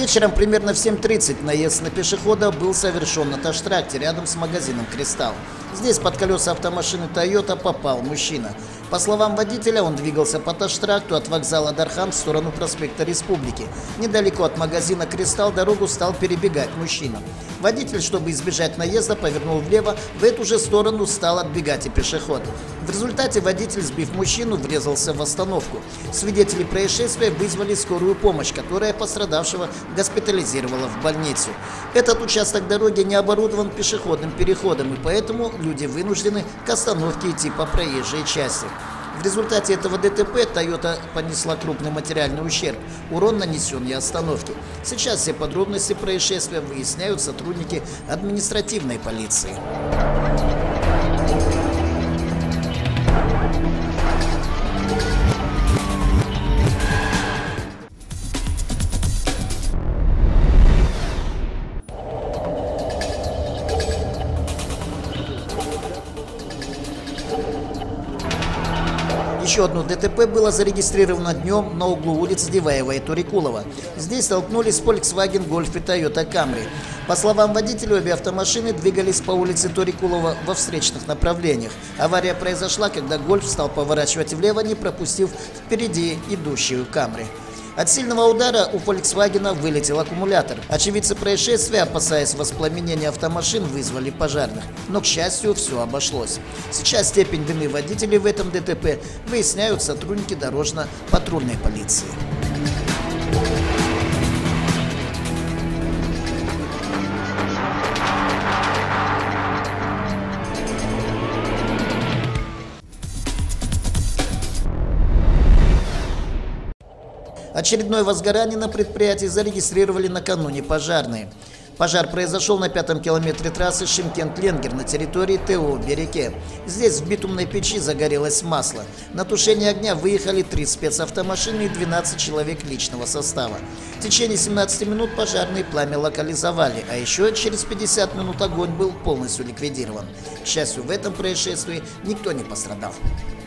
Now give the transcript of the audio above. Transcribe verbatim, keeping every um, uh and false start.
Вечером примерно в семь тридцать наезд на пешехода был совершен на Таш-тракте рядом с магазином «Кристалл». Здесь под колеса автомашины «Тойота» попал мужчина. По словам водителя, он двигался по Таш-тракту от вокзала Дархан в сторону проспекта Республики. Недалеко от магазина «Кристалл» дорогу стал перебегать мужчина. Водитель, чтобы избежать наезда, повернул влево, в эту же сторону стал отбегать и пешеход. В результате водитель, сбив мужчину, врезался в остановку. Свидетели происшествия вызвали скорую помощь, которая пострадавшего госпитализировала в больницу. Этот участок дороги не оборудован пешеходным переходом, и поэтому люди вынуждены к остановке идти по проезжей части. В результате этого ДТП «Тойота» понесла крупный материальный ущерб, урон нанесен и остановке. Сейчас все подробности происшествия выясняют сотрудники административной полиции. Еще одно ДТП было зарегистрировано днем на углу улиц Диваева и Турикулова. Здесь столкнулись Volkswagen Golf и Toyota Camry. По словам водителя, обе автомашины двигались по улице Турикулова во встречных направлениях. Авария произошла, когда Golf стал поворачивать влево, не пропустив впереди идущую Camry. От сильного удара у Volkswagen вылетел аккумулятор. Очевидцы происшествия, опасаясь воспламенения автомашин, вызвали пожарных. Но, к счастью, все обошлось. Сейчас степень вины водителей в этом ДТП выясняют сотрудники дорожно-патрульной полиции. Очередное возгорание на предприятии зарегистрировали накануне пожарные. Пожар произошел на пятом километре трассы Шымкент-Ленгер на территории ТО «Береке». Здесь в битумной печи загорелось масло. На тушение огня выехали три спецавтомашины и двенадцать человек личного состава. В течение семнадцати минут пожарные пламя локализовали, а еще через пятьдесят минут огонь был полностью ликвидирован. К счастью, в этом происшествии никто не пострадал.